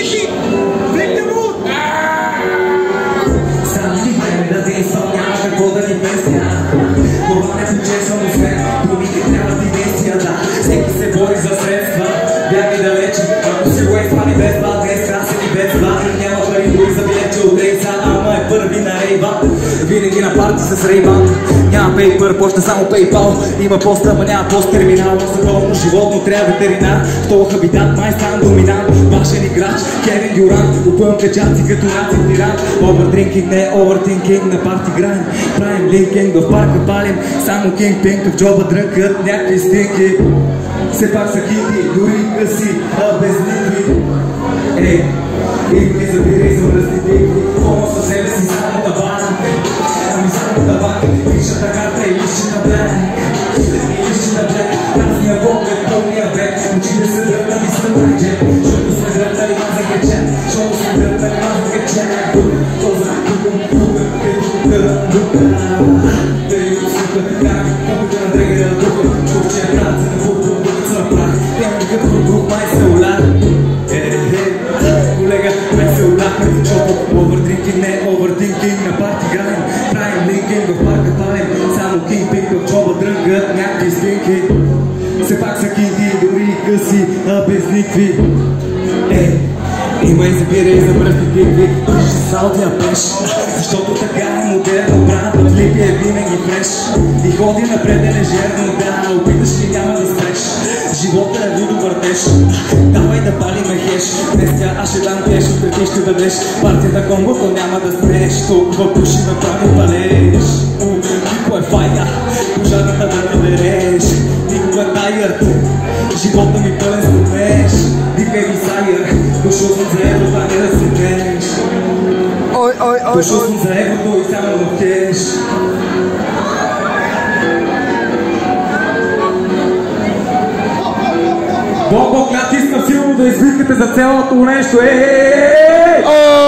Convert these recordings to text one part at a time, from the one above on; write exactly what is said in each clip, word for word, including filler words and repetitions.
Amici, benvenuti! Santi prende da te, sogniamo per coda di bestia. Colore successo non sfera, tu mi chiediamo di bestia da. Sei se vuoi za sredstva, viaghi da leći. Ako si vuoi fani vespa, destra se ti vespa. Няма пари дори за билет, че отреса, ама е първи на рейва. Винаги на парти с рейва. Няма пейпър, почна само пейпал. Има пост, ама няма пост терминал. Законно животно трябва ветеринар. В този хабитат май стан доминант. Важен играч, Кевин Дюрант. Опъвам печатци като наци тиран. Овердринкинг не е овертинкинг на парти грайн. Правим линкинг, в парка палим. Само кинг-пинг, в джоба дрънкат някакви стинки. Все пак са кинги, дори къси, а без никви. Ей, игри забирай за мръсни дикви. Хомо със себе си само табан. Ами само табан. Личната карта и личната блек. И личната блек. Празния поглед, пълния век. Очите се дръпнали с тъмъче. Защото сме дръпнали мазък е чек. Защото сме дръпнали мазък е чек. Тоза, тукум, тукум, тукум, тукум. Тъй от сука така, колкото на дрегера тука. Чух, че е брат, за да футбол, докато са прах. Няма никакъв друг, май се уляр. Колега, май се улахме, защото овърдринкинг не е овърдинкинг на парти грайн. Правим линкинг в парка палим, само кинг-пинг в джоба дрънгат някакви стинки. Все пак са кинги, дори и къси, а без никви. Ей, има и забирай за мръсни дикви. Пиши салдия пеш, защото така е модерно. Брандът липи е винаги фреш. И ходи напред е лежерно, да, опиташ ли няма да спреш. Живота е лудо въртеж. Давай да палиме хеш. Днес тя аз ще дам кеш, отреди ще дадеш. Партията комбо, то няма да спреш. Толкова пуши ме прави палеш. Никой е файта, пожарната да не дереш. Никога тайърт, живота ми пълен с потеш. Дикай ми сайър, дошъл съм за еврото, а не да се днеш. Ой, ой, ой, дошъл съм за еврото и само в кеш. Бог, клят искам силно да извикате за цялото нещо. Ей, ей, ей!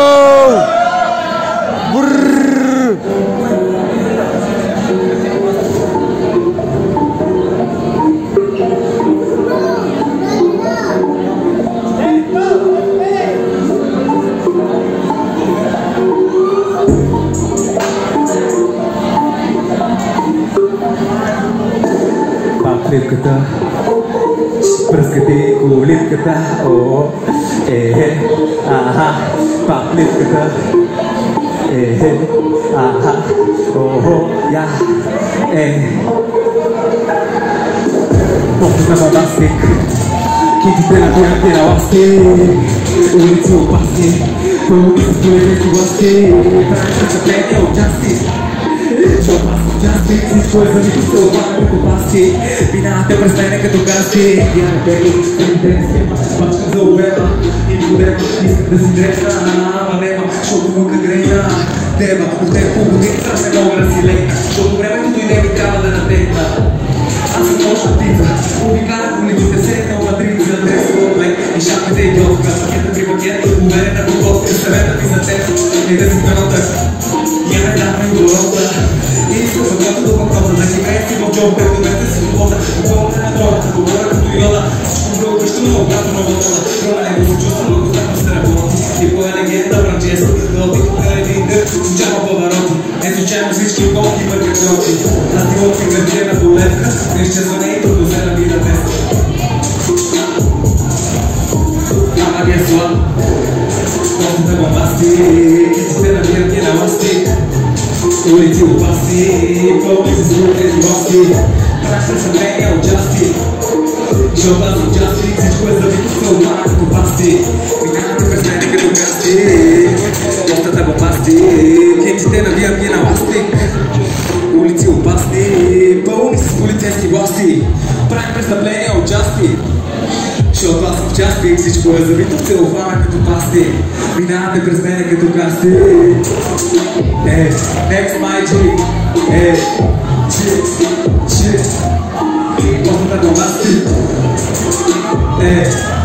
Папливката, пръскате колитката, о, е, аха, папливката, е, аха, о, я, е. Бокът на бабастик, китите на горите на ласти, улици опасни, пълни с половинки власти, правим съчепление от части. Защото аз съм части, всичко е за нито се облагаме като пасти. Минавате през мене като гасти. Бяне бели, един схема, пачка за обема. И подема, искам да си дресна, ама нема, защото мука грейна. Деба, от теб по годица не мога да си легна. Защото времето дойде ми трябва да натегна. Аз съм нощна птица, обикалям по улиците, седнал на тридци за тридесет лек. И шапката е идиотка, пакета при пакет, уверена готовка, съвета ми за теб. И да си пенотък, я не давай оборота. И искам за който до въпроса, да си мести в джоб, като месте си свобода. Околната на дрогата, говоря като йода. Всичко друго къщо на обратно нова тода. Про него се чувства много знакно се работи. И по е легенда Франческо, да опитам на един гърк, случайно повороти. Не случайно всички колки въркат очи. Аз ти лодки гърче на полетка, не изчезване и трудно се набира теста. Ама ги е слаб, костата бомбасти, китите набират ги на ласти. Улици опасни, пълни с глупени гости. Пращам съмнения от части, защото аз съм части. Всичко е завито се обмана като пасти. Минавате през мене като гасти, костата бомбасти, китите набират ги на ласти. Улици опасни, пълни с полицейски власти. Правим престъпления от части, защото аз съм в части. Всичко е завито в целофана като пасти. Минавате през мене като гасти. Е, next my G. Е, G, G. Костата бомбасти. Е,